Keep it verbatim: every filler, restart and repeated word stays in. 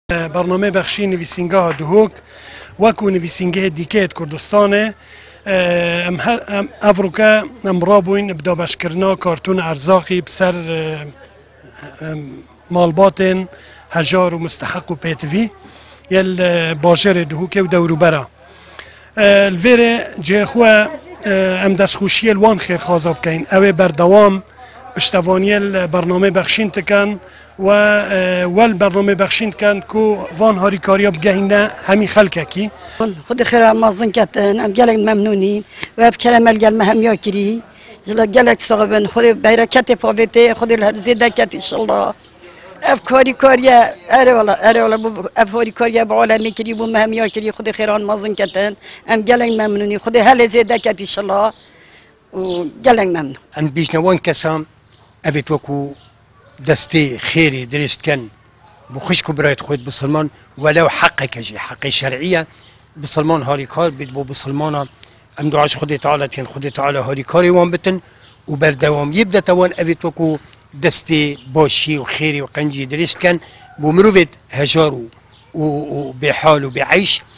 برنامه بخشی نویسنگاه دهوک وکو نویسنگه دیکه کردستانه ام افروکا ام رابوین بدا بشکرنا کارتون ارزاقی بسر مالباتن هجار و مستحق و پیتوی یل باجر دهوکه و دورو برا الویره جه خواه ام دستخوشی الوان خیر خوازاب کن اوه بردوام پشتوانی برنامه بخشین تکن و ول برنامه بخشین کن کو وان هاری کاریا بگهینه همی خلقه کی خود خیره مازن کتن ام گلک ممنونی و اف کرمل گل مهمیا کری جلا گلک صاحبن خود برکت پاوته خود زیده کت انشالله اف کاری کاریا اره والا اره والا اف هاری کاریا بعالمی کری بو مهمیا کری خود خیران مازن کتن ام گلک ممنونی خود هل زیده کت انشالله و گلک ممنون ام بیشنوان کسام افت وکو دستي خيري درست كان بخشكو برايت خويت بسلمان ولو حقك جي حق شرعية بسلمان هاري كار بيدبو بسلمانا ام دعاش خدي تعالى تين خدي تعالى هاري كاري وان بتن وبردوام يبدا توان افت وكو دستي باشي وخيري وقنجي درست كان بمروفت هجارو وبحال وبعيش